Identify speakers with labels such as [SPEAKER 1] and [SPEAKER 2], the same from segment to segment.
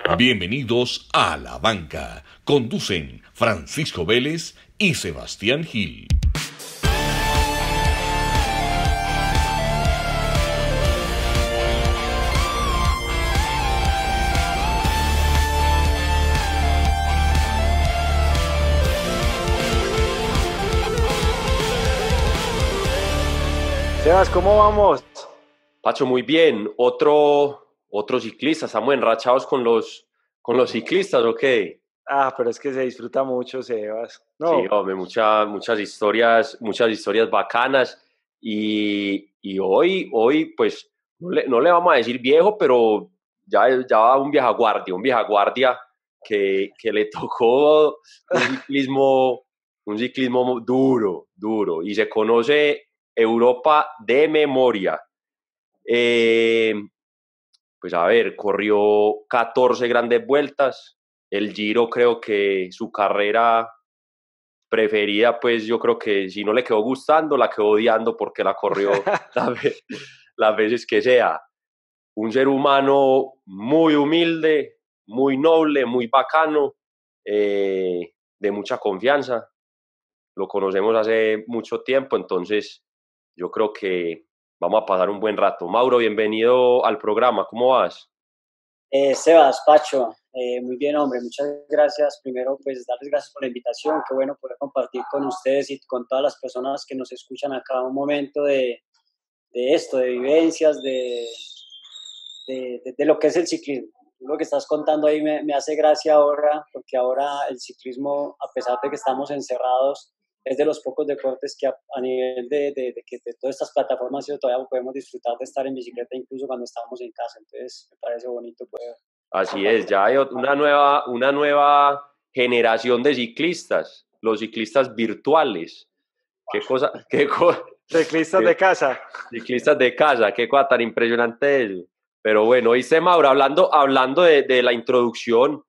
[SPEAKER 1] Bienvenidos a La Banca. Conducen Francisco Vélez y Sebastián Gil.
[SPEAKER 2] Sebas, ¿cómo vamos?
[SPEAKER 3] Pacho, muy bien. Otro ciclista. Estamos enrachados con los ciclistas, ¿ok?
[SPEAKER 2] Pero es que se disfruta mucho, Sebas.
[SPEAKER 3] Sí,
[SPEAKER 2] No,
[SPEAKER 3] hombre, muchas historias bacanas. Y hoy, pues, no le vamos a decir viejo, pero ya va un vieja guardia que le tocó un ciclismo duro, y se conoce Europa de memoria. Pues a ver, corrió 14 grandes vueltas. El Giro, creo que su carrera preferida, pues yo creo que si no le quedó gustando, la quedó odiando porque la corrió las veces que sea. Un ser humano muy humilde, muy noble, muy bacano, de mucha confianza. Lo conocemos hace mucho tiempo, entonces yo creo que vamos a pasar un buen rato. Mauro, bienvenido al programa, ¿cómo vas?
[SPEAKER 4] Sebas, Pacho, muy bien, hombre, muchas gracias. Primero, pues darles gracias por la invitación. Qué bueno poder compartir con ustedes y con todas las personas que nos escuchan acá un momento de esto, de vivencias, de lo que es el ciclismo. Lo que estás contando ahí me hace gracia ahora, porque ahora el ciclismo, a pesar de que estamos encerrados, es de los pocos deportes que a nivel de todas estas plataformas todavía podemos disfrutar de estar en bicicleta incluso cuando estamos en casa. Entonces me parece bonito poder.
[SPEAKER 3] Así es, ya hay una nueva generación de ciclistas, los ciclistas virtuales.
[SPEAKER 2] ciclistas de casa.
[SPEAKER 3] Ciclistas de casa, qué cosa tan impresionante eso. Pero bueno, dice Mauro, hablando de la introducción,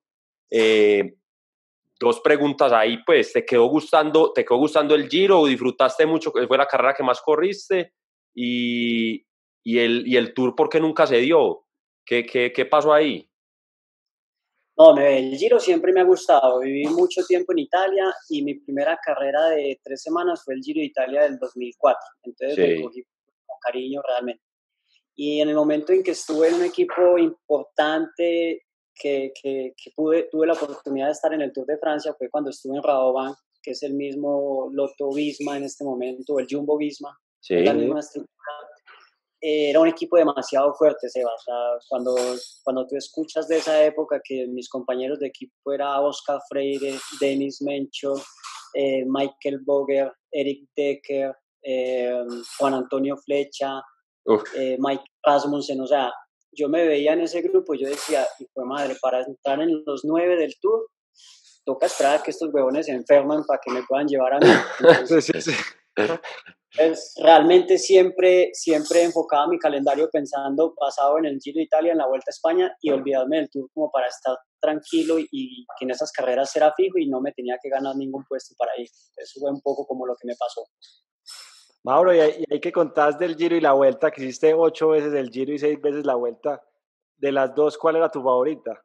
[SPEAKER 3] dos preguntas ahí, pues, ¿te quedó gustando el Giro o disfrutaste mucho? ¿Fue la carrera que más corriste? Y el Tour, ¿por qué nunca se dio? ¿Qué pasó ahí?
[SPEAKER 4] No, el Giro siempre me ha gustado. Viví mucho tiempo en Italia y mi primera carrera de 3 semanas fue el Giro de Italia del 2004. Entonces
[SPEAKER 3] Sí.
[SPEAKER 4] me cogí con cariño realmente. Y en el momento en que estuve en un equipo importante que tuve la oportunidad de estar en el Tour de Francia fue cuando estuve en Rabobank, que es el mismo Lotto Visma en este momento, el Jumbo Visma,
[SPEAKER 3] Sí.
[SPEAKER 4] es la misma estructura. Era un equipo demasiado fuerte, Sebas. O sea, cuando tú escuchas de esa época que mis compañeros de equipo era Oscar Freire, Denis Mencho, Michael Boger, Eric Decker, Juan Antonio Flecha, Mike Rasmussen, o sea, yo me veía en ese grupo y yo decía, y fue madre, para entrar en los 9 del Tour, toca esperar a que estos huevones se enferman para que me puedan llevar a mí. Entonces,
[SPEAKER 2] Sí.
[SPEAKER 4] Pues realmente siempre enfocaba mi calendario pensando basado en el Giro de Italia, en la Vuelta a España y olvidarme del Tour como para estar tranquilo y que en esas carreras era fijo y no me tenía que ganar ningún puesto para ir. Eso fue un poco como lo que me pasó.
[SPEAKER 2] Mauro, y ahí que contás del Giro y la Vuelta, que hiciste 8 veces el Giro y 6 veces la Vuelta, de las dos, ¿cuál era tu favorita?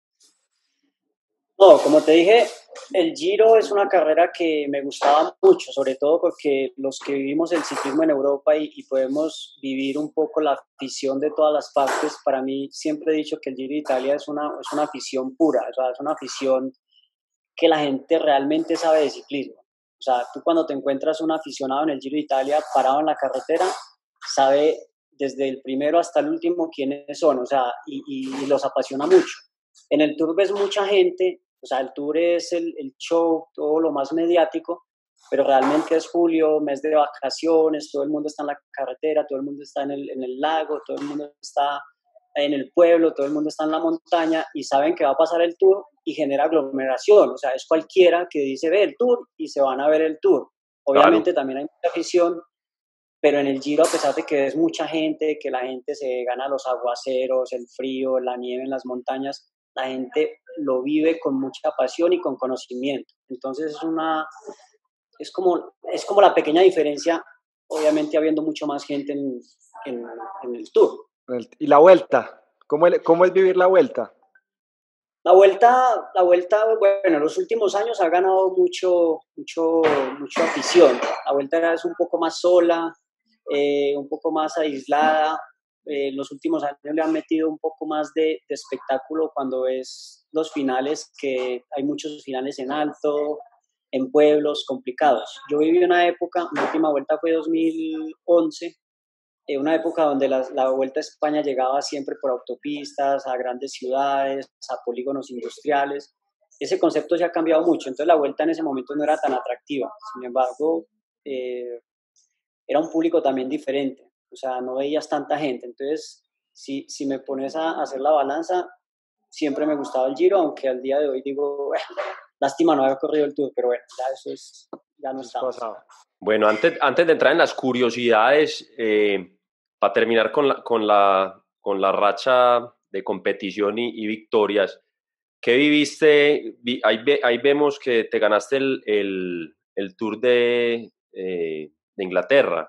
[SPEAKER 4] No, como te dije, el Giro es una carrera que me gustaba mucho, sobre todo porque los que vivimos el ciclismo en Europa y podemos vivir un poco la afición de todas las partes, para mí siempre he dicho que el Giro de Italia es una afición pura, o sea, es una afición que la gente realmente sabe de ciclismo. O sea, tú cuando te encuentras un aficionado en el Giro de Italia parado en la carretera, sabe desde el primero hasta el último quiénes son, o sea, y los apasiona mucho. En el Tour ves mucha gente, o sea, el Tour es el show, todo lo más mediático, pero realmente es julio, mes de vacaciones, todo el mundo está en la carretera, todo el mundo está en el lago, todo el mundo está en el pueblo, todo el mundo está en la montaña y saben que va a pasar el Tour y genera aglomeración, o sea, es cualquiera que dice ve el Tour y se van a ver el Tour. Obviamente
[SPEAKER 3] Claro.
[SPEAKER 4] también hay mucha afición, pero en el Giro, a pesar de que es mucha gente, que la gente se gana los aguaceros, el frío, la nieve en las montañas, la gente lo vive con mucha pasión y con conocimiento. Entonces es como la pequeña diferencia, obviamente habiendo mucho más gente en el Tour.
[SPEAKER 2] Y la Vuelta, ¿cómo es vivir la Vuelta?
[SPEAKER 4] bueno, en los últimos años ha ganado mucha afición. La Vuelta es un poco más sola, un poco más aislada. En los últimos años le han metido un poco más de espectáculo cuando ves los finales, que hay muchos finales en alto, en pueblos complicados. Yo viví una época, mi última vuelta fue 2011, una época donde la Vuelta a España llegaba siempre por autopistas, a grandes ciudades, a polígonos industriales. Ese concepto se ha cambiado mucho, entonces la Vuelta en ese momento no era tan atractiva. Sin embargo, era un público también diferente, o sea, no veías tanta gente. Entonces, si me pones a hacer la balanza, siempre me gustaba el Giro, aunque al día de hoy digo, bueno, lástima no haber corrido el Tour, pero bueno, ya eso es, ya no estamos.
[SPEAKER 3] Bueno, antes de entrar en las curiosidades, para terminar con la racha de competición y victorias, ¿qué viviste? Ahí vemos que te ganaste el Tour de Inglaterra.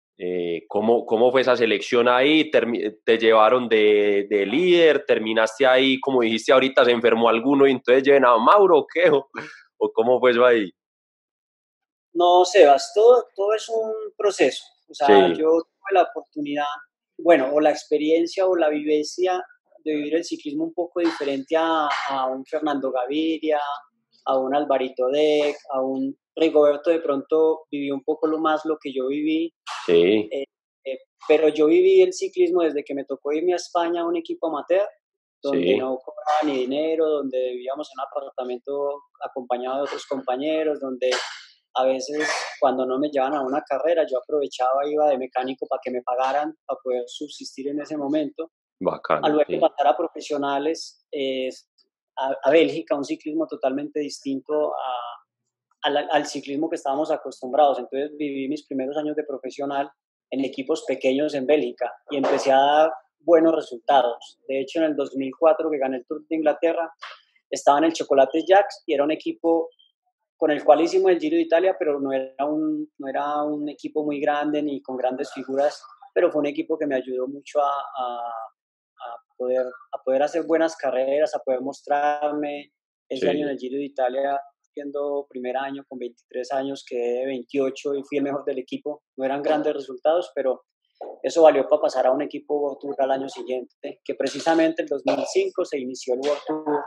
[SPEAKER 3] ¿Cómo fue esa selección ahí? ¿Te llevaron de líder? ¿Terminaste ahí, como dijiste ahorita, se enfermó alguno y entonces lleven a Mauro o qué? ¿O cómo fue eso ahí?
[SPEAKER 4] No, Sebas, todo es un proceso. O sea,
[SPEAKER 3] Sí.
[SPEAKER 4] yo tuve la oportunidad, bueno, o la experiencia o la vivencia de vivir el ciclismo un poco diferente a un Fernando Gaviria, a un Alvarito Dec, a un Rigoberto. De pronto viví un poco lo que yo viví.
[SPEAKER 3] Sí.
[SPEAKER 4] Pero yo viví el ciclismo desde que me tocó irme a España a un equipo amateur, donde
[SPEAKER 3] Sí.
[SPEAKER 4] no cobraba ni dinero, donde vivíamos en un apartamento acompañado de otros compañeros, donde a veces cuando no me llevaban a una carrera, yo aprovechaba, iba de mecánico para que me pagaran, para poder subsistir en ese momento.
[SPEAKER 3] Bacano,
[SPEAKER 4] A luego
[SPEAKER 3] sí.
[SPEAKER 4] pasar a profesionales, a Bélgica, un ciclismo totalmente distinto al ciclismo que estábamos acostumbrados. Entonces viví mis primeros años de profesional en equipos pequeños en Bélgica y empecé a dar buenos resultados. De hecho, en el 2004 que gané el Tour de Inglaterra, estaba en el Chocolate Jacks y era un equipo con el cual hicimos el Giro de Italia, pero no era un equipo muy grande ni con grandes figuras, pero fue un equipo que me ayudó mucho a poder hacer buenas carreras, a poder mostrarme. Ese año en el Giro de Italia, siendo primer año con 23 años, quedé de 28 y fui el mejor del equipo. No eran grandes resultados, pero eso valió para pasar a un equipo World Tour al año siguiente, que precisamente en 2005 se inició el World Tour,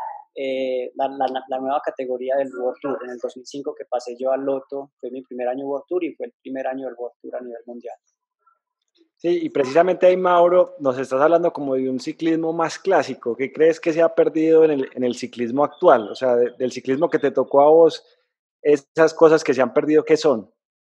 [SPEAKER 4] la nueva categoría del World Tour. En el 2005 que pasé yo al Lotto, fue mi primer año World Tour y fue el primer año del World Tour a nivel mundial.
[SPEAKER 2] Sí, y precisamente ahí, Mauro, nos estás hablando como de un ciclismo más clásico. ¿Qué crees que se ha perdido en el ciclismo actual? O sea, del ciclismo que te tocó a vos, esas cosas que se han perdido, ¿qué son?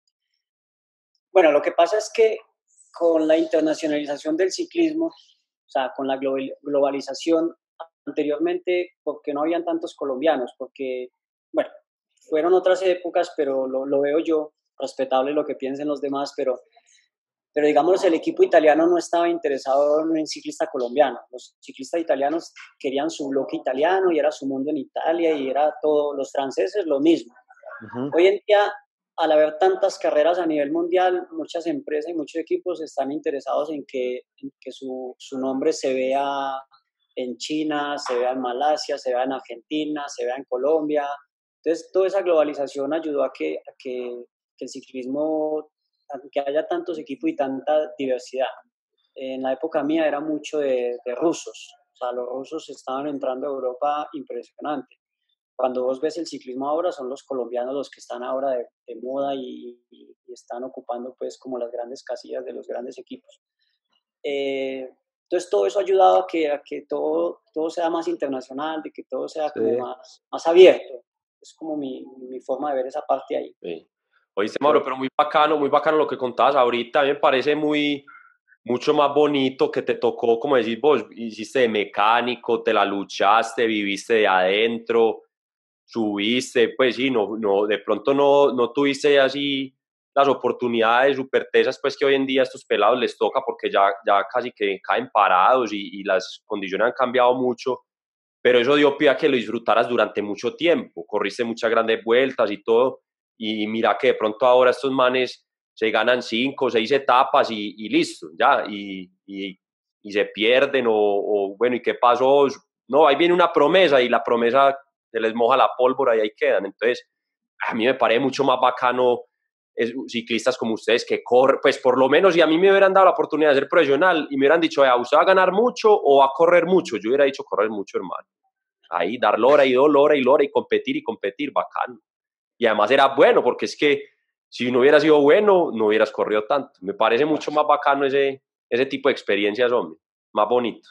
[SPEAKER 4] Bueno, lo que pasa es que con la internacionalización del ciclismo, o sea, con la globalización, anteriormente, porque no habían tantos colombianos, porque, bueno, fueron otras épocas, pero lo veo yo, respetable lo que piensen los demás, pero digamos, el equipo italiano no estaba interesado en un ciclista colombiano. Los ciclistas italianos querían su bloque italiano y era su mundo en Italia y era todo, los franceses lo mismo. Hoy en día, al haber tantas carreras a nivel mundial, muchas empresas y muchos equipos están interesados en que su nombre se vea en China, se vea en Malasia, se vea en Argentina, se vea en Colombia. Entonces, toda esa globalización ayudó a que el ciclismo, que haya tantos equipos y tanta diversidad. En la época mía era mucho de rusos, o sea, los rusos estaban entrando a Europa impresionante. Cuando vos ves el ciclismo ahora, son los colombianos los que están ahora de moda y están ocupando pues como las grandes casillas de los grandes equipos. Entonces todo eso ha ayudado a que todo sea más internacional, de que todo sea como más abierto. Es como mi forma de ver esa parte ahí.
[SPEAKER 3] Sí. Oíste, Mauro, pero muy bacano lo que contabas ahorita. A mí me parece mucho más bonito que te tocó, como decís vos, hiciste de mecánico, te la luchaste, viviste de adentro, subiste, pues sí, de pronto no tuviste así las oportunidades súper tesas, pues que hoy en día a estos pelados les toca porque ya casi que caen parados y las condiciones han cambiado mucho, pero eso dio pie a que lo disfrutaras durante mucho tiempo, corriste muchas grandes vueltas y todo, y mira que de pronto ahora estos manes se ganan 5 o 6 etapas y listo, ya, y se pierden, bueno, ¿y qué pasó? no, ahí viene una promesa y la promesa se les moja la pólvora y ahí quedan. Entonces, a mí me parece mucho más bacano ciclistas como ustedes que corren, pues por lo menos si a mí me hubieran dado la oportunidad de ser profesional y me hubieran dicho, ¿usted va a ganar mucho o va a correr mucho? Yo hubiera dicho correr mucho, hermano. Ahí, dar lora y lora y lora y competir, bacano. Y además era bueno, porque es que si no hubiera sido bueno, no hubieras corrido tanto. Me parece mucho más bacano ese tipo de experiencias, hombre, más bonito.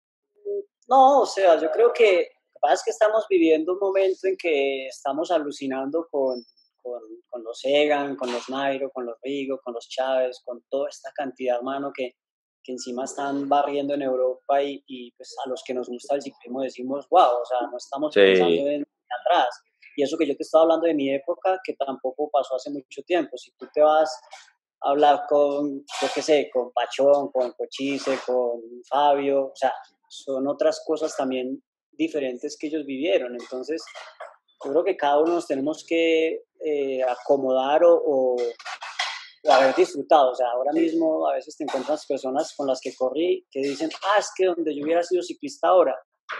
[SPEAKER 4] No, o sea, yo creo que lo que pasa es que estamos viviendo un momento en que estamos alucinando con los Egan, con los Nairo, con los Rigo, con los Chávez, con toda esta cantidad, hermano, que encima están barriendo en Europa y pues a los que nos gusta el ciclismo decimos, wow, o sea, no estamos pensando en atrás. Y eso que yo te estaba hablando de mi época, que tampoco pasó hace mucho tiempo. Si tú te vas a hablar con, yo qué sé, con Pachón, con Cochise, con Fabio, o sea, son otras cosas también diferentes que ellos vivieron. Entonces, yo creo que cada uno nos tenemos que acomodar o haber disfrutado. O sea, ahora mismo a veces te encuentras personas con las que corrí que dicen, es que donde yo hubiera sido ciclista ahora.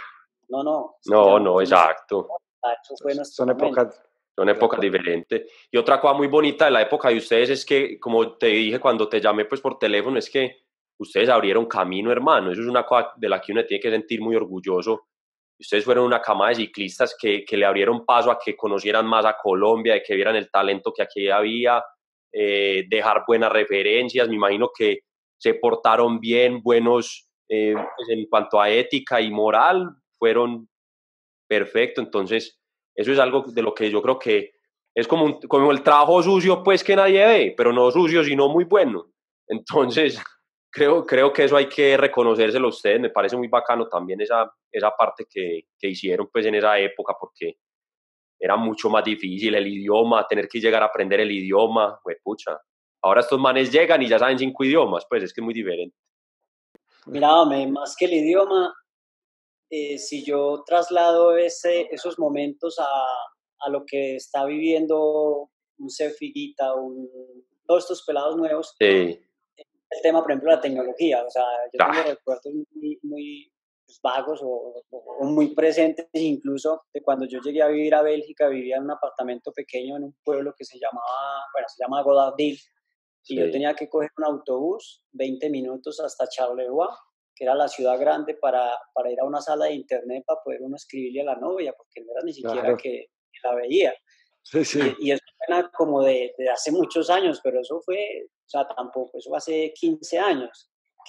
[SPEAKER 4] No,
[SPEAKER 3] exacto.
[SPEAKER 4] Eso fue nuestro momento.
[SPEAKER 3] Son épocas diferentes. Y otra cosa muy bonita de la época de ustedes es que, como te dije cuando te llamé pues por teléfono, es que ustedes abrieron camino, hermano. Eso es una cosa de la que uno tiene que sentir muy orgulloso. Ustedes fueron una camada de ciclistas que le abrieron paso a que conocieran más a Colombia, de que vieran el talento que aquí había, dejar buenas referencias. Me imagino que se portaron bien, buenos pues en cuanto a ética y moral, fueron perfecto. Entonces, eso es algo de lo que yo creo que es como el trabajo sucio, pues, que nadie ve, pero no sucio, sino muy bueno. Entonces, creo que eso hay que reconocérselo a ustedes. Me parece muy bacano también esa parte que hicieron, pues, en esa época, porque era mucho más difícil el idioma, tener que llegar a aprender el idioma, pucha. Ahora estos manes llegan y ya saben 5 idiomas, pues, es que es muy diferente.
[SPEAKER 4] Mira, más que el idioma, si yo traslado esos momentos a lo que está viviendo un Cefiguita, todos estos pelados nuevos,
[SPEAKER 3] sí.
[SPEAKER 4] El tema, por ejemplo, la tecnología, o sea, yo tengo recuerdos muy pues, vagos o muy presentes, incluso de cuando yo llegué a vivir a Bélgica, vivía en un apartamento pequeño en un pueblo que se llama Godardil, y yo tenía que coger un autobús 20 minutos hasta Charleroi, que era la ciudad grande, para ir a una sala de internet para poder uno escribirle a la novia, porque no era ni siquiera que la veía.
[SPEAKER 2] Sí.
[SPEAKER 4] Y eso suena como de hace muchos años, pero eso fue, o sea, tampoco, eso hace 15 años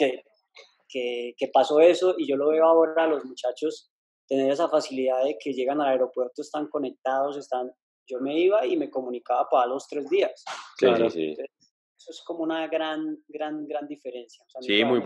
[SPEAKER 4] que pasó eso, y yo lo veo ahora a los muchachos tener esa facilidad de que llegan al aeropuerto, están conectados, yo me iba y me comunicaba para los 3 días.
[SPEAKER 3] Claro. Sí.
[SPEAKER 4] Entonces, eso es como una gran diferencia. O sea,
[SPEAKER 3] sí, muy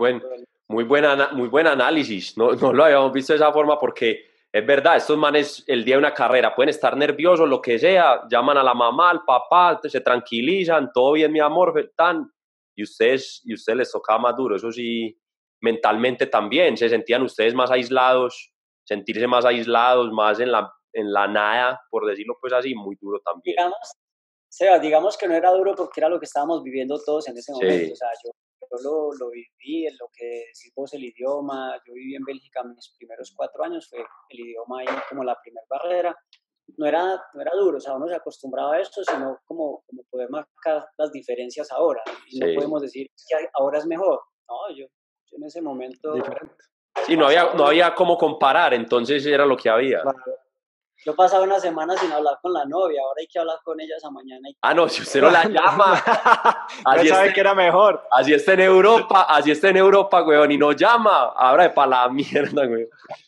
[SPEAKER 3] buen análisis. No lo habíamos visto de esa forma porque es verdad, estos manes el día de una carrera pueden estar nerviosos, lo que sea, llaman a la mamá, al papá, se tranquilizan, todo bien, mi amor, y ustedes les tocaba más duro. Eso sí, mentalmente también, se sentían ustedes más aislados, sentirse más aislados, más en la nada, por decirlo pues así, muy duro también.
[SPEAKER 4] Digamos que no era duro porque era lo que estábamos viviendo todos en ese momento. O sea, yo lo viví, en lo que decís vos, el idioma. Yo viví en Bélgica mis primeros 4 años, fue el idioma ahí como la primera barrera. No era duro, o sea, uno se acostumbraba a eso, sino como poder marcar las diferencias ahora. Y no podemos decir que ahora es mejor. No, yo en ese momento...
[SPEAKER 2] Diferente.
[SPEAKER 3] Sí, no había cómo comparar, entonces era lo que había.
[SPEAKER 2] Claro.
[SPEAKER 4] Yo pasaba una semana sin hablar con la novia, ahora hay que hablar con ella esa mañana.
[SPEAKER 3] No, si usted no la llama.
[SPEAKER 2] Así sabe que era mejor.
[SPEAKER 3] Así está en Europa, weón, y no llama. Ahora es para la mierda, weón.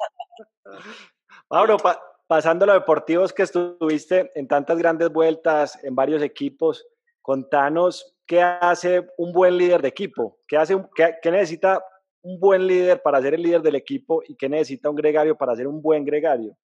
[SPEAKER 2] Mauro, pasando a los deportivos, que estuviste en tantas grandes vueltas, en varios equipos, contanos qué hace un buen líder de equipo, qué necesita un buen líder para ser el líder del equipo y qué necesita un gregario para ser un buen gregario.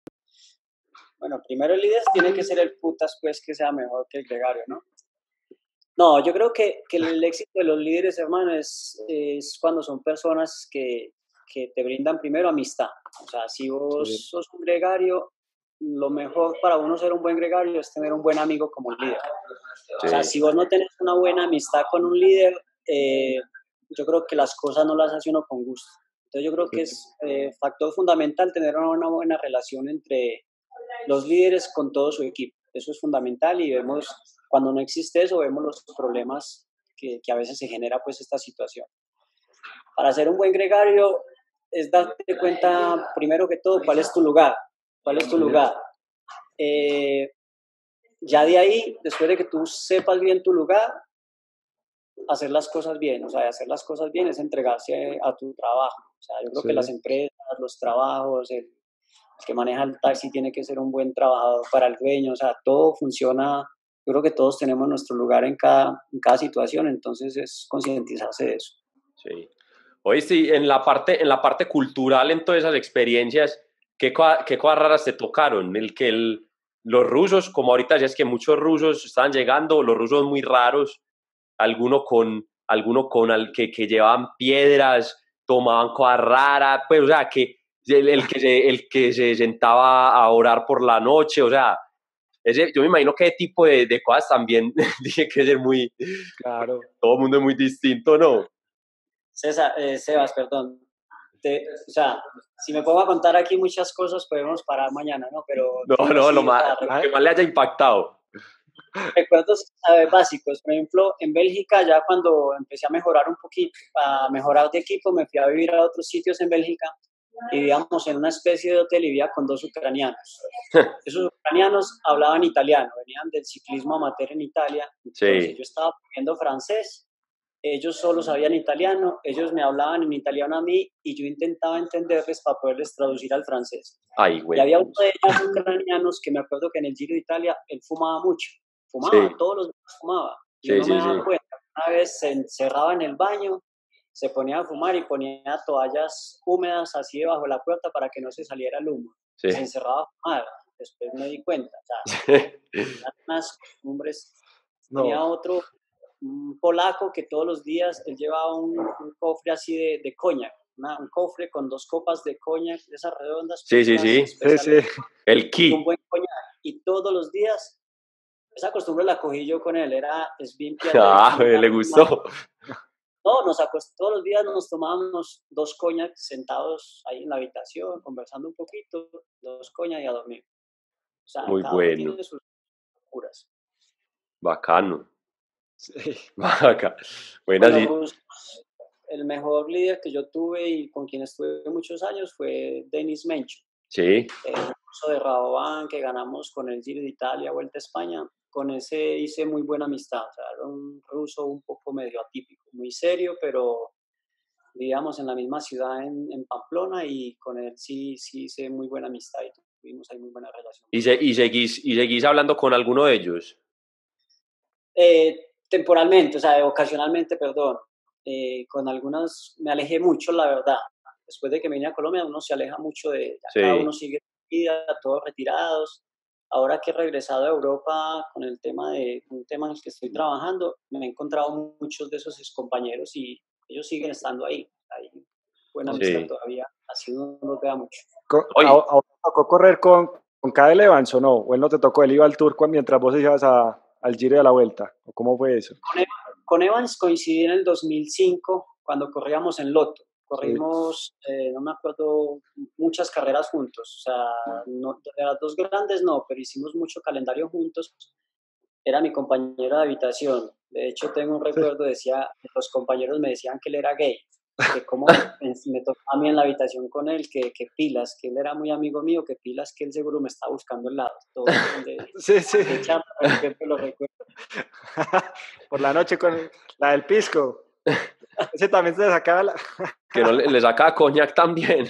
[SPEAKER 4] Bueno, primero el líder tiene que ser el putas, pues, que sea mejor que el gregario, ¿no? No, yo creo que el éxito de los líderes, hermano, es cuando son personas que te brindan primero amistad. O sea, si vos sos un gregario, lo mejor para uno ser un buen gregario es tener un buen amigo como un líder. O sea, si vos no tenés una buena amistad con un líder, yo creo que las cosas no las hace uno con gusto. Entonces yo creo que es factor fundamental tener una buena relación entre los líderes con todo su equipo. Eso es fundamental y vemos, cuando no existe eso, vemos los problemas que a veces se genera pues esta situación. Para ser un buen gregario es darte cuenta, primero que todo, cuál es tu lugar. ¿Cuál es tu lugar? Ya de ahí, después de que tú sepas bien tu lugar, hacer las cosas bien. O sea, hacer las cosas bien es entregarse a tu trabajo. O sea, yo creo que las empresas, los trabajos, el que maneja el taxi tiene que ser un buen trabajador para el dueño. O sea, todo funciona. Yo creo que todos tenemos nuestro lugar en cada situación, entonces es concientizarse de eso.
[SPEAKER 3] Sí. Oye, sí, en la parte cultural, en todas esas experiencias, ¿qué cosas raras te tocaron? Los rusos, como ahorita ya es que muchos rusos estaban llegando, los rusos muy raros, alguno con que llevaban piedras, tomaban cosas raras, pues, o sea, que el que se sentaba a orar por la noche, o sea, yo me imagino que ese tipo de cosas también tiene que ser muy...
[SPEAKER 2] Claro.
[SPEAKER 3] Todo el mundo es muy distinto, ¿no?
[SPEAKER 4] Sebas, perdón. O sea, si me pongo a contar aquí muchas cosas, podemos parar mañana, ¿no? Pero
[SPEAKER 3] No, lo que más le haya impactado.
[SPEAKER 4] Recuerdos básicos. Por ejemplo, en Bélgica, ya cuando empecé a mejorar un poquito, a mejorar de equipo, me fui a vivir a otros sitios en Bélgica y vivíamos en una especie de hotel y vivía con 2 ucranianos. Esos ucranianos hablaban italiano, venían del ciclismo amateur en Italia. Entonces, sí. Yo estaba aprendiendo francés, ellos solo sabían italiano, ellos me hablaban en italiano a mí y yo intentaba entenderles para poderles traducir al francés.
[SPEAKER 3] Ay, güey.
[SPEAKER 4] Y había uno de ellos ucranianos que me acuerdo que en el Giro de Italia él fumaba mucho. Fumaba, sí. Todos los días fumaba. Y sí, no me daba cuenta. Una vez se encerraba en el baño, se ponía a fumar y ponía toallas húmedas así debajo de la puerta para que no se saliera el humo. Sí. Se encerraba a fumar. Después me di cuenta. O sea, unas costumbres. No. Tenía otro, un polaco que todos los días él llevaba un cofre así de coñac. Un cofre con 2 copas de coñac, de esas redondas.
[SPEAKER 3] Sí. El ki.
[SPEAKER 4] Un buen coñac. Y todos los días, esa costumbre la cogí yo con él, es bien
[SPEAKER 3] le gustó.
[SPEAKER 4] No, todos los días nos tomábamos 2 coñac sentados ahí en la habitación, conversando un poquito, 2 coñac y a dormir. O sea,
[SPEAKER 3] muy bueno.
[SPEAKER 4] Tiene sus locuras.
[SPEAKER 3] Bacano.
[SPEAKER 2] Sí.
[SPEAKER 3] Bacano.
[SPEAKER 4] Bueno, pues, el mejor líder que yo tuve y con quien estuve muchos años fue Denis Mencho.
[SPEAKER 3] Sí.
[SPEAKER 4] El curso de Rabobank que ganamos con el Giro de Italia, Vuelta a España. Con ese hice muy buena amistad. O sea, era un ruso un poco medio atípico, muy serio, pero vivíamos en la misma ciudad en Pamplona y con él sí hice muy buena amistad y tuvimos ahí muy buena relación.
[SPEAKER 3] ¿Y seguís hablando con alguno de ellos?
[SPEAKER 4] Temporalmente, o sea, ocasionalmente, perdón. Con algunas me alejé mucho, la verdad. Después de que me vine a Colombia, uno se aleja mucho de... Sí. Cada uno sigue su vida, todos retirados. Ahora que he regresado a Europa con un tema en el que estoy trabajando, me he encontrado muchos de esos compañeros y ellos siguen estando ahí. Buena amistad todavía, así uno no los vea mucho.
[SPEAKER 2] ¿Ahora tocó correr con Cadel Evans o no? ¿O él no te tocó? ¿Él iba al Tour mientras vos ibas al Giro de la Vuelta? ¿O cómo fue eso?
[SPEAKER 4] Con Evans coincidí en el 2005 cuando corríamos en Lotto. Corrimos, no me acuerdo, muchas carreras juntos. O sea, no, de las 2 grandes no, pero hicimos mucho calendario juntos. Era mi compañero de habitación. De hecho, tengo un recuerdo, los compañeros me decían que él era gay. Que como me tocaba a mí en la habitación con él, que pilas, que él era muy amigo mío, que pilas, que él seguro me estaba buscando el lado. Todo
[SPEAKER 2] sí.
[SPEAKER 4] Lo recuerdo.
[SPEAKER 2] Por la noche con la del pisco. Ese también se sacaba
[SPEAKER 3] que no le sacaba coñac también.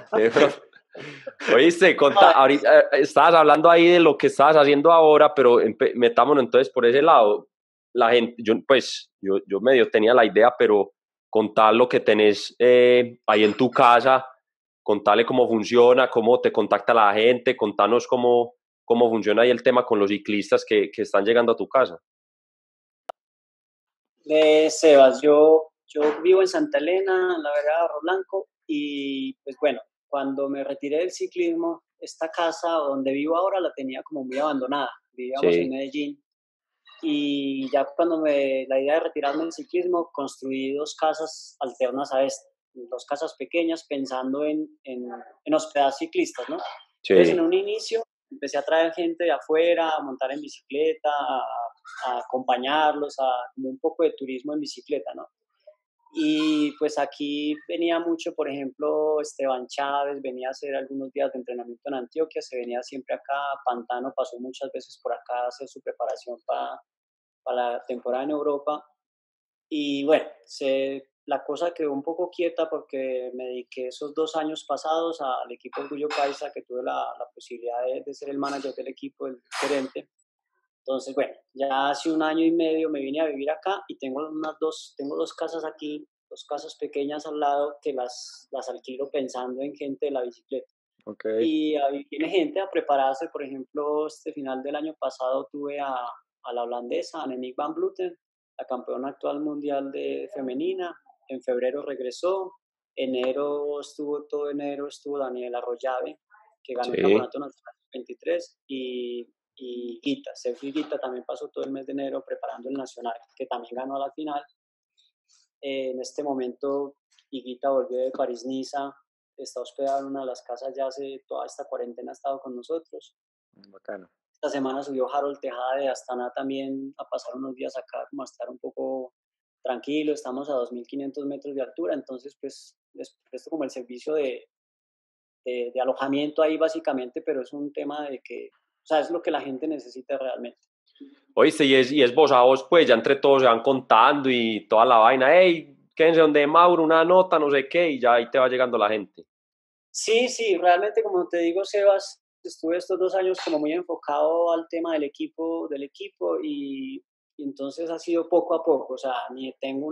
[SPEAKER 3] Oíste, ahorita estabas hablando ahí de lo que estabas haciendo ahora, pero metámonos entonces por ese lado. La gente, yo medio tenía la idea, pero contar lo que tenés ahí en tu casa, contarle cómo funciona, cómo te contacta la gente, contanos cómo funciona ahí el tema con los ciclistas que están llegando a tu casa.
[SPEAKER 4] Sebas, yo vivo en Santa Elena, en la vereda de Arroyo Blanco, y pues bueno, cuando me retiré del ciclismo, esta casa donde vivo ahora la tenía como muy abandonada. Vivíamos en Medellín y ya cuando la idea de retirarme del ciclismo, construí 2 casas alternas a esta. 2 casas pequeñas pensando en hospedar ciclistas, ¿no?
[SPEAKER 3] Sí.
[SPEAKER 4] Entonces, en un inicio empecé a traer gente de afuera, a montar en bicicleta, a acompañarlos, como un poco de turismo en bicicleta, ¿no? Y pues aquí venía mucho, por ejemplo, Esteban Chávez, venía a hacer algunos días de entrenamiento en Antioquia, se venía siempre acá, Pantano pasó muchas veces por acá a hacer su preparación para la temporada en Europa. Y bueno, la cosa quedó un poco quieta porque me dediqué esos 2 años pasados al equipo Orgullo Paisa, que tuve la posibilidad de ser el manager del equipo, el gerente. Entonces, bueno, ya hace 1 año y medio me vine a vivir acá y tengo dos casas aquí, 2 casas pequeñas al lado que las alquilo pensando en gente de la bicicleta.
[SPEAKER 2] Okay.
[SPEAKER 4] Y ahí viene gente a prepararse. Por ejemplo, este final del año pasado tuve a la holandesa, Annemiek van Vleuten, la campeona actual mundial de femenina. En febrero regresó. Todo enero estuvo Daniela Arroyave, que ganó el campeonato nacional 23, y Guita, Sefi Guita también pasó todo el mes de enero preparando el nacional, que también ganó a la final. En este momento, Higuita volvió de París-Niza, está hospedada en una de las casas ya hace toda esta cuarentena, ha estado con nosotros.
[SPEAKER 2] Bacano.
[SPEAKER 4] Esta semana subió Harold Tejada de Astana también a pasar unos días acá, como a estar un poco tranquilo. Estamos a 2.500 metros de altura, entonces pues les presto como el servicio de alojamiento ahí básicamente, pero es un tema de que, o sea, es lo que la gente necesita realmente.
[SPEAKER 3] Oíste, y es voz a voz, pues ya entre todos se van contando y toda la vaina, hey, quédense donde Mauro, una nota, no sé qué, y ya ahí te va llegando la gente.
[SPEAKER 4] Sí, realmente como te digo, Sebas, estuve estos 2 años como muy enfocado al tema del equipo y entonces ha sido poco a poco, o sea, ni tengo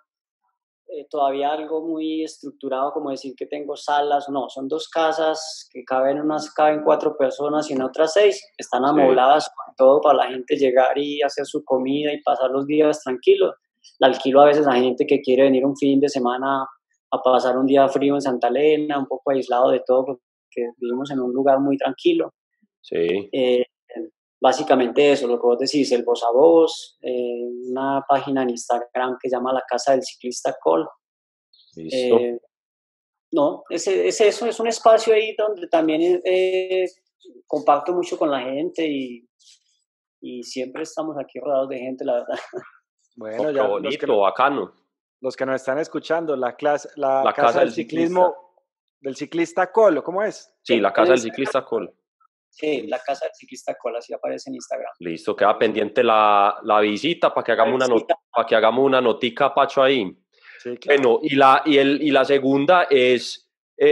[SPEAKER 4] todavía algo muy estructurado como decir que tengo salas, no, son 2 casas que caben 4 personas y en otras 6 están amobladas con todo para la gente llegar y hacer su comida y pasar los días tranquilos. La alquilo a veces a gente que quiere venir un fin de semana a pasar un día frío en Santa Elena, un poco aislado de todo porque vivimos en un lugar muy tranquilo.
[SPEAKER 3] Sí.
[SPEAKER 4] Básicamente eso, lo que vos decís, el voz a voz, una página en Instagram que se llama La Casa del Ciclista Col.
[SPEAKER 3] Listo.
[SPEAKER 4] No, es eso, es un espacio ahí donde también comparto mucho con la gente y siempre estamos aquí rodeados de gente, la verdad.
[SPEAKER 2] Bueno, ya
[SPEAKER 3] bonito, bacano.
[SPEAKER 2] Los que nos están escuchando, la
[SPEAKER 3] casa del
[SPEAKER 2] ciclismo del ciclista Colo, ¿cómo es?
[SPEAKER 3] Sí, la casa del ciclista Col.
[SPEAKER 4] Sí, la casa del ciclista Col, así aparece en Instagram.
[SPEAKER 3] Listo, queda pendiente la visita para que hagamos una notica, Pacho, ahí.
[SPEAKER 2] Sí, claro.
[SPEAKER 3] Bueno, y la segunda es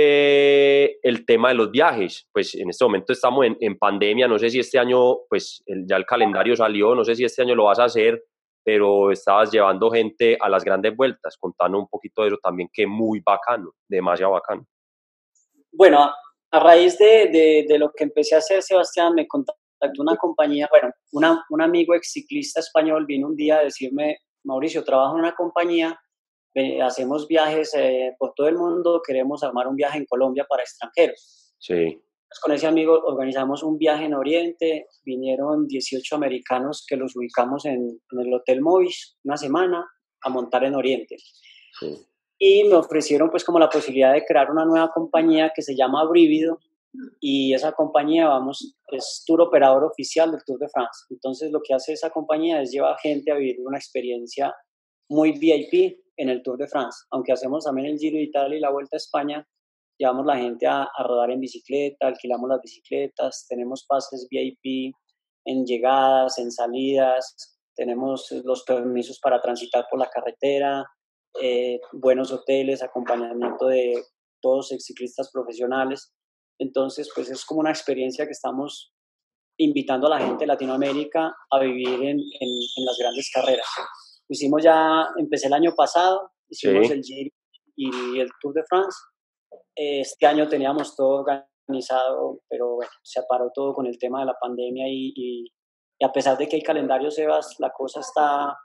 [SPEAKER 3] el tema de los viajes. Pues en este momento estamos en pandemia, no sé si este año, pues ya el calendario salió, no sé si este año lo vas a hacer, pero estabas llevando gente a las grandes vueltas. Contanos un poquito de eso también, que muy bacano, demasiado bacano.
[SPEAKER 4] Bueno, a raíz de lo que empecé a hacer, Sebastián, me contactó una compañía, bueno, un amigo ex ciclista español vino un día a decirme, Mauricio, trabajo en una compañía, hacemos viajes por todo el mundo, queremos armar un viaje en Colombia para extranjeros.
[SPEAKER 3] Sí.
[SPEAKER 4] Pues con ese amigo organizamos un viaje en Oriente, vinieron 18 americanos que los ubicamos en el Hotel Movis una semana a montar en Oriente.
[SPEAKER 3] Sí.
[SPEAKER 4] Y me ofrecieron pues como la posibilidad de crear una nueva compañía que se llama Brívido, y esa compañía, es tour operador oficial del Tour de France. Entonces lo que hace esa compañía es llevar gente a vivir una experiencia muy VIP en el Tour de France. Aunque hacemos también el Giro de Italia y la Vuelta a España, llevamos la gente a rodar en bicicleta, alquilamos las bicicletas, tenemos pases VIP en llegadas, en salidas, tenemos los permisos para transitar por la carretera, buenos hoteles, acompañamiento de todos ciclistas profesionales. Entonces, pues es como una experiencia que estamos invitando a la gente de Latinoamérica a vivir en las grandes carreras. Empecé el año pasado, hicimos el Giro y el Tour de France. Este año teníamos todo organizado, pero bueno, se paró todo con el tema de la pandemia y a pesar de que hay calendario, Sebas, la cosa está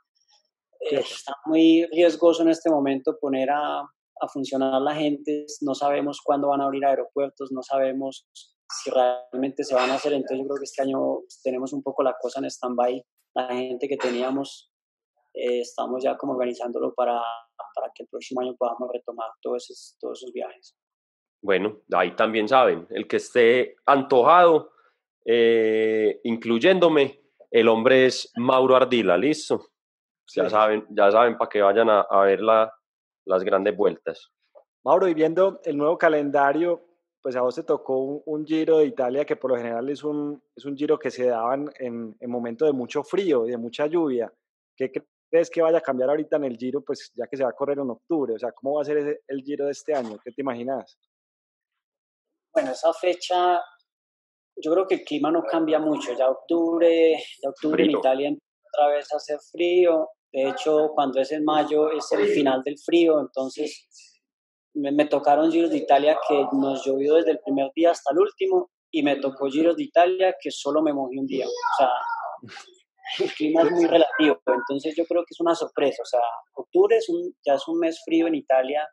[SPEAKER 4] muy riesgoso en este momento poner a funcionar la gente. No sabemos cuándo van a abrir aeropuertos, no sabemos si realmente se van a hacer. Entonces yo creo que este año tenemos un poco la cosa en stand-by. La gente que teníamos estamos ya como organizándolo para que el próximo año podamos retomar todos esos viajes.
[SPEAKER 3] Bueno, ahí también saben, el que esté antojado, incluyéndome, el hombre es Mauro Ardila, ¿listo?
[SPEAKER 2] Sí.
[SPEAKER 3] Ya saben para que vayan a ver las grandes vueltas.
[SPEAKER 2] Mauro, y viendo el nuevo calendario, pues a vos te tocó un Giro de Italia que por lo general es un Giro que se daban en momentos de mucho frío y de mucha lluvia. ¿Qué crees que vaya a cambiar ahorita en el Giro, pues ya que se va a correr en octubre? O sea, ¿cómo va a ser el Giro de este año? ¿Qué te imaginas?
[SPEAKER 4] Bueno, esa fecha, yo creo que el clima no cambia mucho. Ya octubre en
[SPEAKER 3] Frío.
[SPEAKER 4] Italia empieza otra vez a hacer frío. De hecho, cuando es en mayo es el final del frío, entonces me tocaron Giros de Italia que nos llovió desde el primer día hasta el último y me tocó Giros de Italia que solo me mojé un día. O sea, el clima es muy relativo, entonces yo creo que es una sorpresa. O sea, octubre ya es un mes frío en Italia.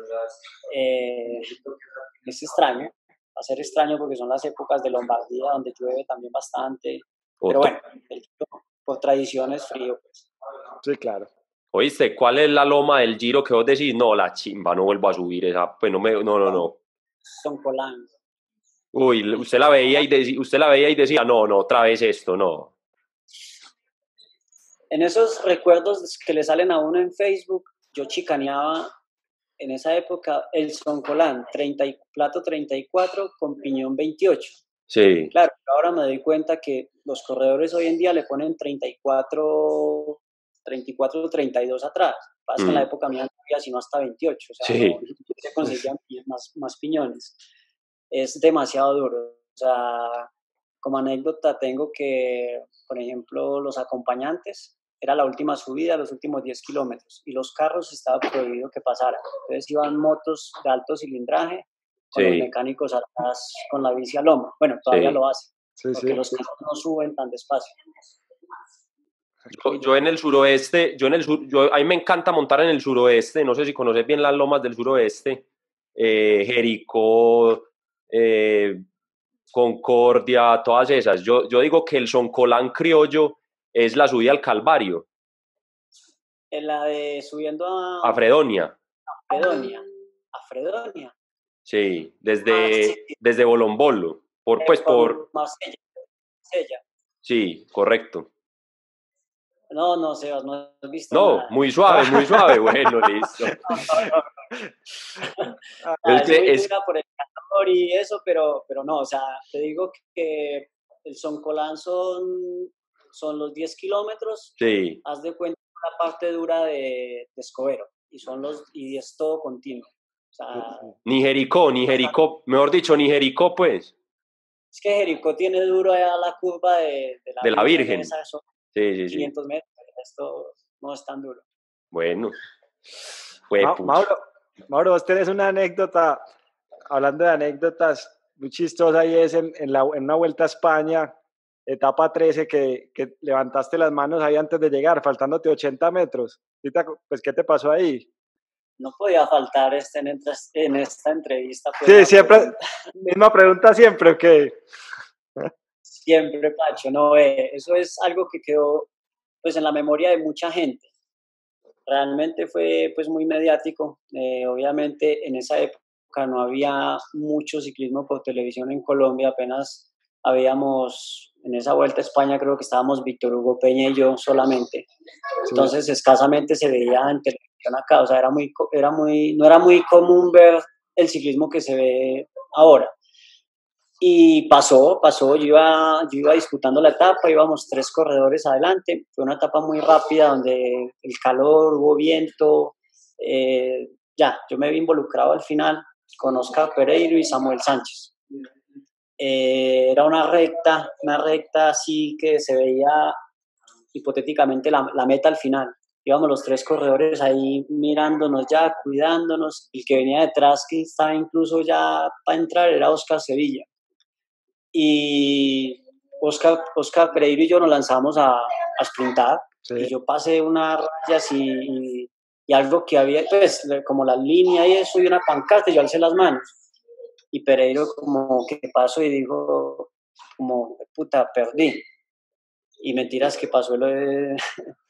[SPEAKER 4] Es extraño, va a ser extraño porque son las épocas de Lombardía donde llueve también bastante. Pero bueno, por tradición es frío. Pues.
[SPEAKER 2] Sí, claro.
[SPEAKER 3] ¿Oíste? ¿Cuál es la loma del Giro que vos decís? No, la chimba, no vuelvo a subir esa. Pues no.
[SPEAKER 4] Soncolán.
[SPEAKER 3] Uy, usted la veía y decía, no, otra vez esto, no.
[SPEAKER 4] En esos recuerdos que le salen a uno en Facebook, yo chicaneaba en esa época el Soncolán, plato 34 con piñón 28.
[SPEAKER 3] Sí.
[SPEAKER 4] Claro, ahora me doy cuenta que los corredores hoy en día le ponen 34, 32 atrás. Pasa que en la época mía no había sino hasta 28, o sea,
[SPEAKER 3] sí.
[SPEAKER 4] no se conseguían más piñones. Es demasiado duro. O sea, como anécdota tengo que, por ejemplo, los acompañantes, era la última subida, los últimos 10 kilómetros, y los carros estaba prohibido que pasaran. Entonces iban motos de alto cilindraje, con los mecánicos atrás con la bici a loma. Bueno, todavía lo hacen, porque los carros no suben tan despacio.
[SPEAKER 3] Yo en el suroeste, a mí me encanta montar en el suroeste, no sé si conoces bien las lomas del suroeste, Jericó, Concordia, todas esas. Yo digo que el Soncolán criollo es la subida al Calvario.
[SPEAKER 4] En la de subiendo
[SPEAKER 3] a Fredonia.
[SPEAKER 4] A Fredonia.
[SPEAKER 3] Sí, desde Bolombolo, por
[SPEAKER 4] Marsella.
[SPEAKER 3] Sí, correcto.
[SPEAKER 4] No, Sebas, no has visto
[SPEAKER 3] nada. Muy suave, bueno, listo.
[SPEAKER 4] Es muy dura por el calor y eso, pero no, o sea, te digo que el Soncolán son los 10 kilómetros,
[SPEAKER 3] sí.
[SPEAKER 4] Haz de cuenta la parte dura de Escobedo, y es todo continuo. O sea,
[SPEAKER 3] ni Jericó, mejor dicho, ni Jericó, pues.
[SPEAKER 4] Es que Jericó tiene duro allá la curva de
[SPEAKER 3] la Virgen.
[SPEAKER 4] Sí. 500 metros, esto no es tan duro.
[SPEAKER 3] Bueno.
[SPEAKER 2] Mauro, vos tenés una anécdota, hablando de anécdotas, muy chistosa, y es en una Vuelta a España, etapa 13, que levantaste las manos ahí antes de llegar, faltándote 80 metros. Pues, ¿qué te pasó ahí?
[SPEAKER 4] No podía faltar en esta entrevista.
[SPEAKER 2] Pues, sí, siempre, misma pregunta siempre, ¿o qué?
[SPEAKER 4] Siempre, Pacho, no, eso es algo que quedó pues en la memoria de mucha gente. Realmente fue pues muy mediático. Obviamente en esa época no había mucho ciclismo por televisión en Colombia, apenas habíamos, en esa Vuelta a España creo que estábamos Víctor Hugo Peña y yo solamente. Entonces escasamente se veía en televisión acá, o sea, no era muy común ver el ciclismo que se ve ahora. Y pasó, yo iba disputando la etapa, íbamos 3 corredores adelante, fue una etapa muy rápida donde el calor, hubo viento, yo me vi involucrado al final con Oscar Pereiro y Samuel Sánchez. Era una recta así que se veía hipotéticamente la meta al final. Íbamos los 3 corredores ahí mirándonos ya, cuidándonos, el que venía detrás, que estaba incluso ya para entrar, era Oscar Sevilla. Y Oscar Pereiro y yo nos lanzamos a sprintar, y yo pasé unas rayas y algo que había, pues, como la línea y eso, y una pancarta, y yo alcé las manos, y Pereiro como que pasó y dijo, como, puta, perdí, y mentiras que pasó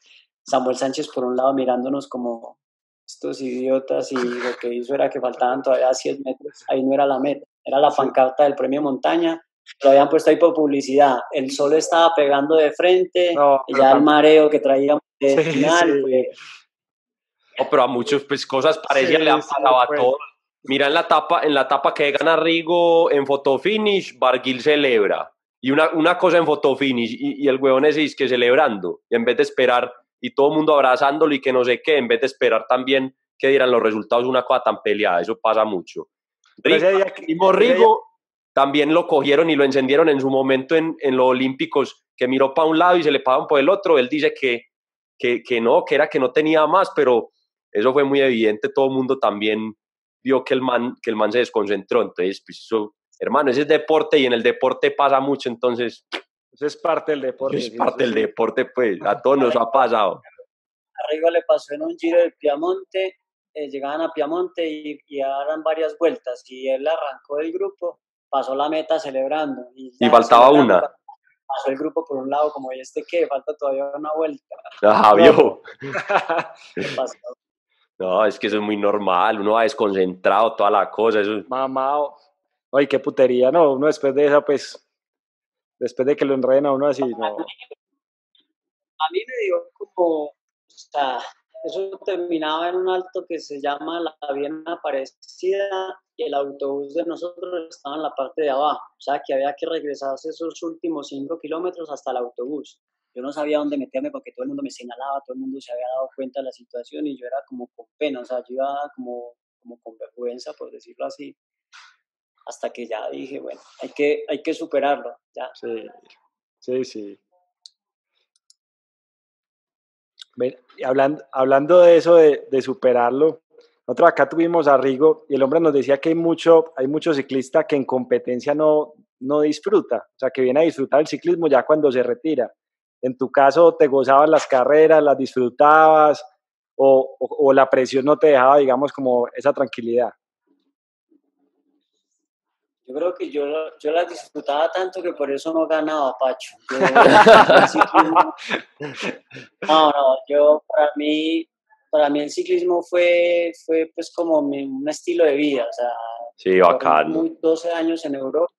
[SPEAKER 4] Samuel Sánchez por un lado mirándonos como estos idiotas, y lo que hizo era que faltaban todavía 100 metros, ahí no era la meta, era la pancarta del premio montaña, lo habían puesto ahí por publicidad, el sol estaba pegando de frente, ya el mareo que traíamos de final, pues.
[SPEAKER 3] No, pero a muchos pues cosas parecidas le han pasado a todos. Mira en la etapa que gana Rigo en Fotofinish, Barguil celebra. Y una cosa en Fotofinish, y el huevón ese es que celebrando, y en vez de esperar, y todo el mundo abrazándolo y que no sé qué, en vez de esperar también que dieran los resultados, una cosa tan peleada, eso pasa mucho. Rigo también lo cogieron y lo encendieron en su momento en los Olímpicos, que miró para un lado y se le pagaban por el otro. Él dice que no, que era que no tenía más, pero eso fue muy evidente, todo el mundo también vio que el man se desconcentró. Entonces, pues eso, hermano, ese es deporte y en el deporte pasa mucho, entonces...
[SPEAKER 2] Eso es parte del deporte.
[SPEAKER 3] Es parte del deporte, pues, a todos nos ha pasado.
[SPEAKER 4] A Rigo le pasó en un Giro del Piamonte, llegaban a Piamonte y eran varias vueltas, y él arrancó del grupo, pasó la meta celebrando. Y
[SPEAKER 3] faltaba una.
[SPEAKER 4] Pasó el grupo por un lado, como, ¿y este qué? Falta todavía una vuelta.
[SPEAKER 3] Ajá, vio.
[SPEAKER 4] ¿Qué pasó?
[SPEAKER 3] No, es que eso es muy normal, uno va desconcentrado, toda la cosa. Eso...
[SPEAKER 2] Mamá, ay, qué putería, no, uno después de eso, pues, después de que lo enreden a uno así, no.
[SPEAKER 4] A mí me dio como, o sea, eso terminaba en un alto que se llama La Viena Aparecida, y el autobús de nosotros estaba en la parte de abajo, o sea, que había que regresarse esos últimos 5 kilómetros hasta el autobús. Yo no sabía dónde meterme porque todo el mundo me señalaba, todo el mundo se había dado cuenta de la situación, y yo era como con pena, o sea, yo iba como con vergüenza, por decirlo así, hasta que ya dije, bueno, hay que superarlo, ya.
[SPEAKER 2] Sí. Hablando de eso, de superarlo, nosotros acá tuvimos a Rigo y el hombre nos decía que hay mucho ciclista que en competencia no disfruta, o sea, que viene a disfrutar el ciclismo ya cuando se retira. En tu caso, ¿te gozabas las carreras, las disfrutabas, o la presión no te dejaba, digamos, como esa tranquilidad?
[SPEAKER 4] Yo creo que yo las disfrutaba tanto que por eso no ganaba, Pacho. Para mí el ciclismo fue pues como un estilo de vida, o sea,
[SPEAKER 3] sí, bacano.
[SPEAKER 4] 12 años en Europa.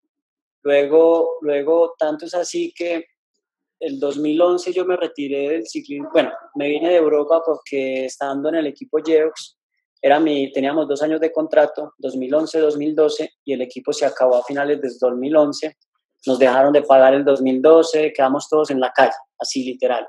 [SPEAKER 4] Luego tanto es así que el 2011 yo me retiré del ciclismo. Bueno, me vine de Europa porque estando en el equipo Geox, teníamos 2 años de contrato, 2011-2012, y el equipo se acabó a finales del 2011. Nos dejaron de pagar el 2012, quedamos todos en la calle, así literal.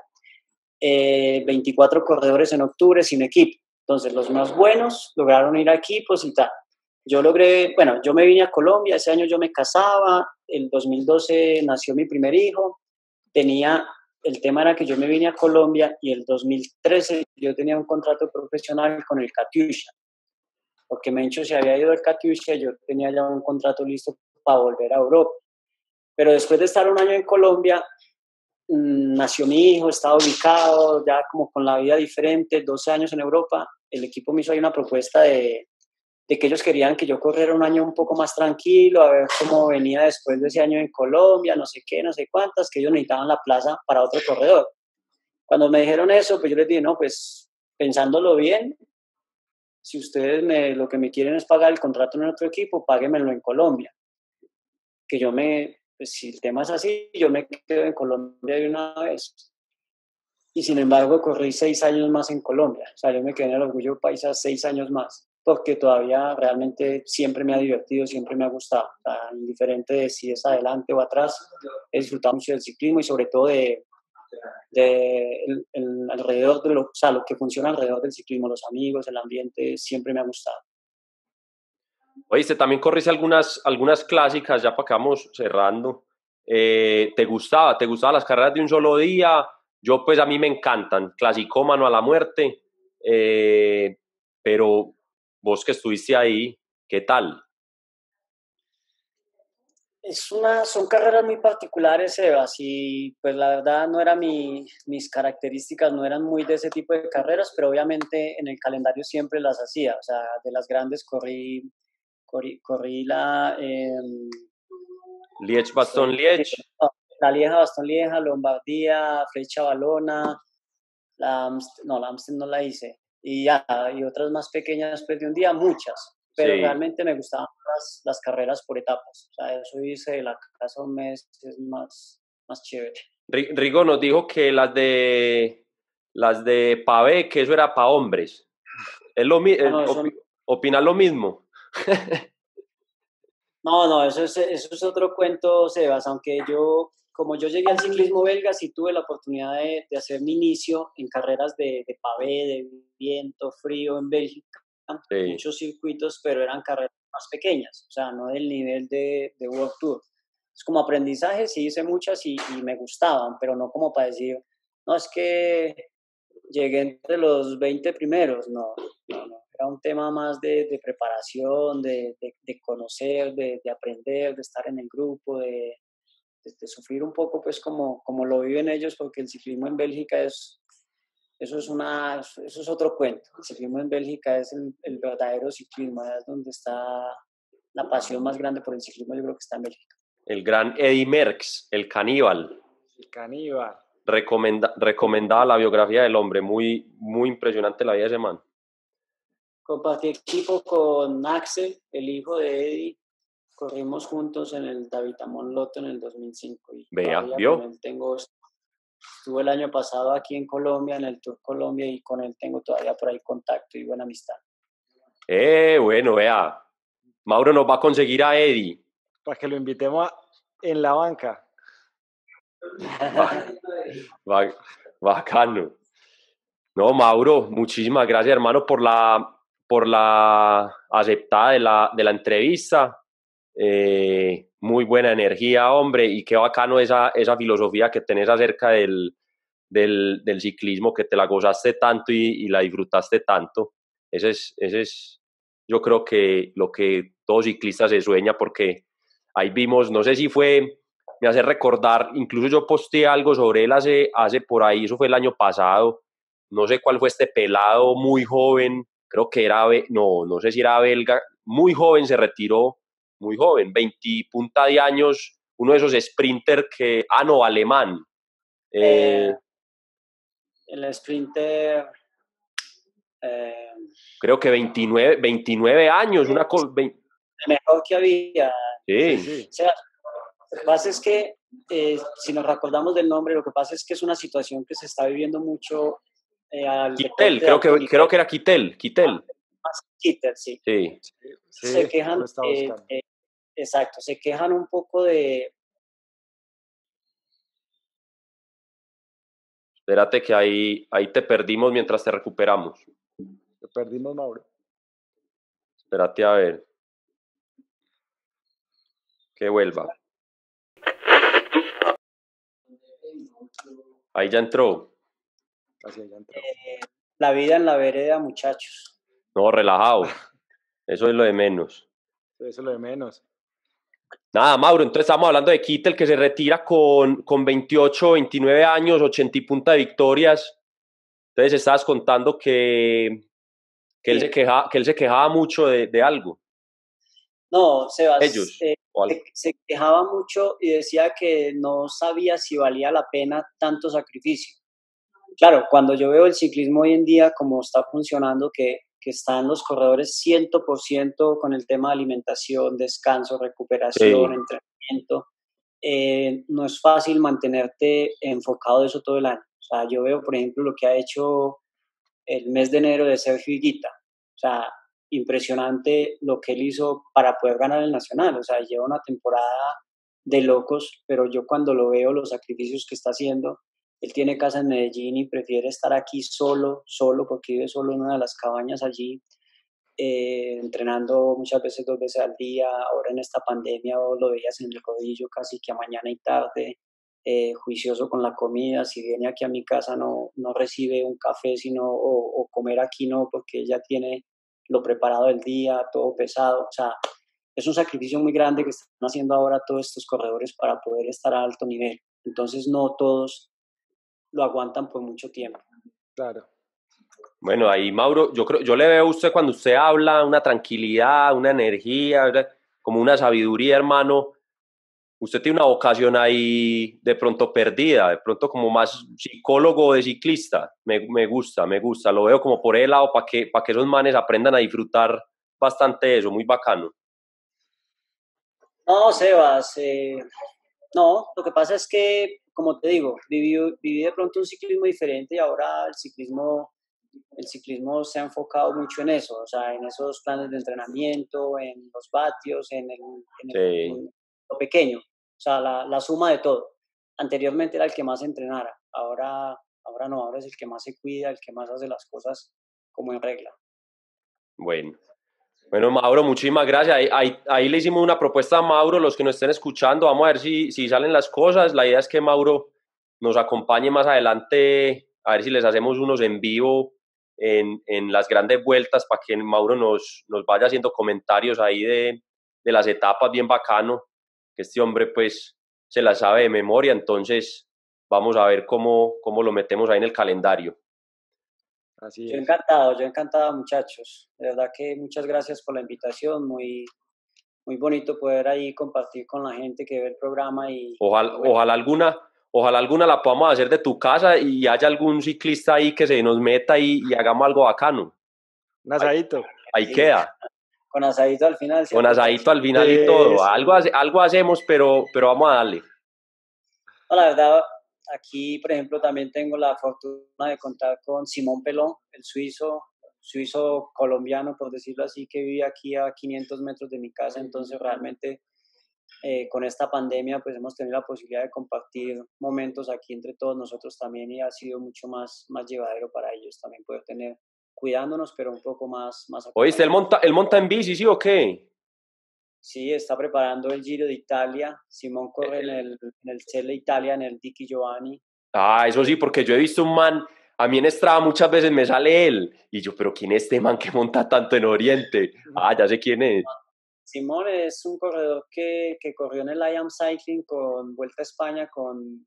[SPEAKER 4] 24 corredores en octubre sin equipo. Entonces, los más buenos lograron ir a equipos y tal. Yo me vine a Colombia, ese año yo me casaba, el 2012 nació mi primer hijo, el tema era que yo me vine a Colombia y el 2013 yo tenía un contrato profesional con el Katusha, porque Mencho se había ido al Katusha y yo tenía ya un contrato listo para volver a Europa. Pero después de estar un año en Colombia, nació mi hijo, estaba ubicado ya como con la vida diferente, 12 años en Europa. El equipo me hizo ahí una propuesta de que ellos querían que yo corriera un año un poco más tranquilo, a ver cómo venía después de ese año en Colombia, no sé qué, no sé cuántas, que ellos necesitaban la plaza para otro corredor. Cuando me dijeron eso, pues yo les dije, no, pues pensándolo bien, si ustedes lo que me quieren es pagar el contrato en otro equipo, páguenmelo en Colombia. Que pues si el tema es así, yo me quedo en Colombia de una vez. Y sin embargo, corrí 6 años más en Colombia. O sea, yo me quedé en el Orgullo Paisa 6 años más, porque todavía realmente siempre me ha divertido, siempre me ha gustado. O sea, indiferente de si es adelante o atrás, he disfrutado mucho del ciclismo y sobre todo el alrededor lo que funciona alrededor del ciclismo, los amigos, el ambiente, siempre me ha gustado.
[SPEAKER 3] Oíste, también corriste algunas clásicas, ya para que vamos cerrando. ¿Te gustaban las carreras de un solo día? Yo, pues, a mí me encantan, clasicómano a la muerte, pero vos que estuviste ahí, ¿qué tal?
[SPEAKER 4] Son carreras muy particulares, Sebas, y pues la verdad no eran mis características, no eran muy de ese tipo de carreras, pero obviamente en el calendario siempre las hacía. O sea, de las grandes corrí la
[SPEAKER 3] Liège-Bastogne-Liège.
[SPEAKER 4] La Lieja-Bastogne-Lieja, Lombardía, Flecha Valona, La Amstel no la hice. Y otras más pequeñas pues de un día, muchas. Pero
[SPEAKER 3] Sí.
[SPEAKER 4] realmente me gustaban las carreras por etapas. O sea, eso hice de la casa un mes, es más chévere.
[SPEAKER 3] Rigo nos dijo que las de pavé, que eso era para hombres. ¿Opinas lo mismo?
[SPEAKER 4] No, eso es otro cuento, Sebas, aunque como yo llegué al ciclismo belga, sí tuve la oportunidad de hacer mi inicio en carreras de pavé, de viento, frío en Bélgica,
[SPEAKER 3] Sí.
[SPEAKER 4] muchos circuitos, pero eran carreras más pequeñas, o sea, no del nivel de World Tour. Es como aprendizaje, sí hice muchas y me gustaban, pero no como para decir, no, es que llegué entre los 20 primeros, no. Era un tema más de preparación, de conocer, de aprender, de estar en el grupo, de sufrir un poco, pues como lo viven ellos, porque el ciclismo en Bélgica eso es otro cuento. El ciclismo en Bélgica es el verdadero ciclismo, es donde está la pasión más grande por el ciclismo, yo creo que está en Bélgica.
[SPEAKER 3] El gran Eddy Merckx, el caníbal.
[SPEAKER 2] El caníbal.
[SPEAKER 3] Recomendada la biografía del hombre, muy, muy impresionante la vida de ese man.
[SPEAKER 4] Compartí equipo con Axel, el hijo de Eddy. Corrimos juntos en el David Amon Lotto en el 2005. Y
[SPEAKER 3] vea,
[SPEAKER 4] ¿vio? Con él estuve el año pasado aquí en Colombia, en el Tour Colombia, y con él tengo todavía por ahí contacto y buena amistad.
[SPEAKER 3] Bueno, vea. Mauro nos va a conseguir a Eddy.
[SPEAKER 2] Para que lo invitemos en la banca.
[SPEAKER 3] Bacano. No, Mauro, muchísimas gracias, hermano, por la aceptada de la entrevista. Muy buena energía, hombre, y qué bacano esa filosofía que tenés acerca del ciclismo, que te la gozaste tanto y la disfrutaste tanto. Ese es, yo creo que lo que todo ciclista se sueña, porque ahí vimos, no sé si me hace recordar, incluso yo posteé algo sobre él hace por ahí, eso fue el año pasado, no sé cuál fue este pelado muy joven, creo que no sé si era belga, muy joven se retiró, muy joven, 20 punta de años, uno de esos sprinter alemán.
[SPEAKER 4] El sprinter...
[SPEAKER 3] creo que 29 años, una cosa...
[SPEAKER 4] El mejor que había.
[SPEAKER 3] Sí.
[SPEAKER 4] O sea, lo que pasa es que, si nos recordamos del nombre, lo que pasa es que es una situación que se está viviendo mucho
[SPEAKER 3] Kittel, creo que era Kittel.
[SPEAKER 4] Kittel, sí.
[SPEAKER 3] Sí.
[SPEAKER 4] Se quejan, exacto, se quejan un poco de...
[SPEAKER 3] Espérate que ahí te perdimos mientras te recuperamos.
[SPEAKER 2] Te perdimos, Mauro.
[SPEAKER 3] Espérate a ver. Que vuelva. Ahí ya entró.
[SPEAKER 2] Así ya entró.
[SPEAKER 4] La vida en la vereda, muchachos.
[SPEAKER 3] No, relajado. Eso es lo de menos.
[SPEAKER 2] Eso es lo de menos.
[SPEAKER 3] Nada, Mauro, entonces estamos hablando de Kittel, que se retira con 28, 29 años, 80 y punta de victorias. Entonces estabas contando que él se quejaba mucho de algo.
[SPEAKER 4] No, Sebas,
[SPEAKER 3] ellos.
[SPEAKER 4] Se quejaba mucho y decía que no sabía si valía la pena tanto sacrificio. Claro, cuando yo veo el ciclismo hoy en día, como está funcionando, que están los corredores 100% con el tema de alimentación, descanso, recuperación, entrenamiento, no es fácil mantenerte enfocado de eso todo el año. O sea, yo veo, por ejemplo, lo que ha hecho el mes de enero de Sergio Higuita. O sea, impresionante lo que él hizo para poder ganar el Nacional. O sea, lleva una temporada de locos, pero yo cuando lo veo, los sacrificios que está haciendo, él tiene casa en Medellín y prefiere estar aquí solo, porque vive solo en una de las cabañas allí, entrenando muchas veces 2 veces al día. Ahora en esta pandemia vos lo veías en el rodillo casi que a mañana y tarde, juicioso con la comida. Si viene aquí a mi casa no recibe un café o comer aquí no, porque ella tiene lo preparado del día, todo pesado. O sea, es un sacrificio muy grande que están haciendo ahora todos estos corredores para poder estar a alto nivel. Entonces no todos lo aguantan por mucho tiempo.
[SPEAKER 2] Claro.
[SPEAKER 3] Bueno, ahí Mauro, yo le veo a usted cuando usted habla una tranquilidad, una energía, como una sabiduría, hermano, usted tiene una vocación ahí de pronto perdida, de pronto como más psicólogo de ciclista. Me gusta, lo veo como por el lado para que esos manes aprendan a disfrutar bastante eso, muy bacano.
[SPEAKER 4] No, Sebas, no, lo que pasa es que, como te digo, viví de pronto un ciclismo diferente y ahora el ciclismo se ha enfocado mucho en eso, o sea, en esos planes de entrenamiento, en los vatios, en lo pequeño, o sea, la suma de todo. Anteriormente era el que más entrenara, ahora no, ahora es el que más se cuida, el que más hace las cosas como en regla.
[SPEAKER 3] Bueno, Mauro, muchísimas gracias. Ahí le hicimos una propuesta a Mauro, los que nos estén escuchando, vamos a ver si salen las cosas. La idea es que Mauro nos acompañe más adelante, a ver si les hacemos unos en vivo en las grandes vueltas para que Mauro nos vaya haciendo comentarios ahí de las etapas, bien bacano, que este hombre pues se las sabe de memoria, entonces vamos a ver cómo lo metemos ahí en el calendario.
[SPEAKER 4] Así es. Yo encantado, muchachos. De verdad que muchas gracias por la invitación. Muy bonito poder ahí compartir con la gente que ve el programa.
[SPEAKER 3] Ojalá alguna la podamos hacer de tu casa y haya algún ciclista ahí que se nos meta y hagamos algo bacano.
[SPEAKER 2] Un asadito.
[SPEAKER 3] Ahí queda.
[SPEAKER 4] Con asadito al final.
[SPEAKER 3] Con asadito al final y todo. Algo hacemos, pero vamos a darle.
[SPEAKER 4] No, la verdad, aquí, por ejemplo, también tengo la fortuna de contar con Simón Pelón, el suizo colombiano, por decirlo así, que vive aquí a 500 metros de mi casa. Entonces, realmente, con esta pandemia, pues hemos tenido la posibilidad de compartir momentos aquí entre todos nosotros también y ha sido mucho más llevadero para ellos también poder tener, cuidándonos, pero un poco más.
[SPEAKER 3] ¿Oíste? ¿Él monta en bici, sí o qué?
[SPEAKER 4] Sí, está preparando el Giro de Italia. Simón corre en el Selle Italia, en el Dicky Giovanni.
[SPEAKER 3] Eso sí, porque yo he visto un man, a mí en Strava muchas veces me sale él, y yo, pero ¿quién es este man que monta tanto en Oriente? Ya sé quién es.
[SPEAKER 4] Simón es un corredor que corrió en el IAM Cycling con Vuelta a España, con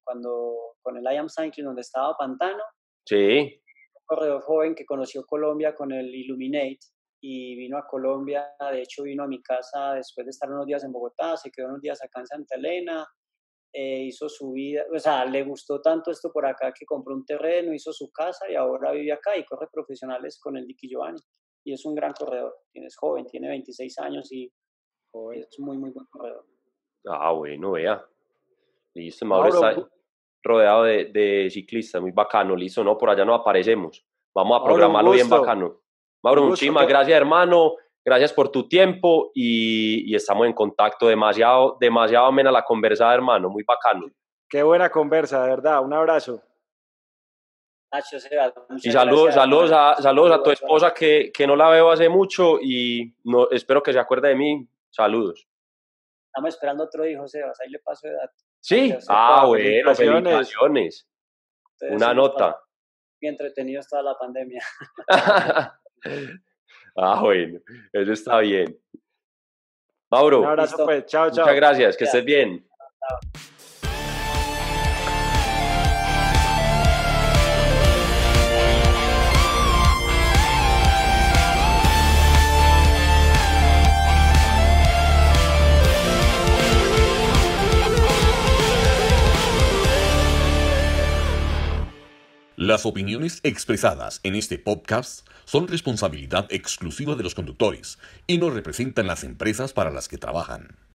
[SPEAKER 4] el IAM Cycling donde estaba Pantano.
[SPEAKER 3] Sí.
[SPEAKER 4] Un corredor joven que conoció Colombia con el Illuminate y vino a Colombia. De hecho, vino a mi casa después de estar unos días en Bogotá, se quedó unos días acá en Santa Elena, hizo su vida, o sea, le gustó tanto esto por acá que compró un terreno, hizo su casa y ahora vive acá y corre profesionales con el Dicky Giovanni. Y es un gran corredor, es joven, tiene 26 años y es muy buen corredor.
[SPEAKER 3] Bueno, vea. Listo, Mauro está rodeado de ciclistas, muy bacano, listo, ¿no? Por allá nos aparecemos. Vamos a programarlo bien bacano. Mauro, muchísimas gracias, hermano. Gracias por tu tiempo y estamos en contacto. Demasiado amena la conversa, hermano. Muy bacano.
[SPEAKER 2] Qué buena conversa, de verdad. Un abrazo.
[SPEAKER 3] Y saludos a tu esposa que no la veo hace mucho y espero que se acuerde de mí. Saludos.
[SPEAKER 4] Estamos esperando otro hijo, Sebas. Ahí le paso de datos.
[SPEAKER 3] Sí. Bueno, felicitaciones. Una nota.
[SPEAKER 4] Muy entretenidos toda la pandemia.
[SPEAKER 3] Bueno, eso está bien. Mauro.
[SPEAKER 2] Un abrazo, pues. Chao.
[SPEAKER 3] Muchas gracias, que estés bien.
[SPEAKER 4] Chao.
[SPEAKER 1] Las opiniones expresadas en este podcast son responsabilidad exclusiva de los conductores y no representan las empresas para las que trabajan.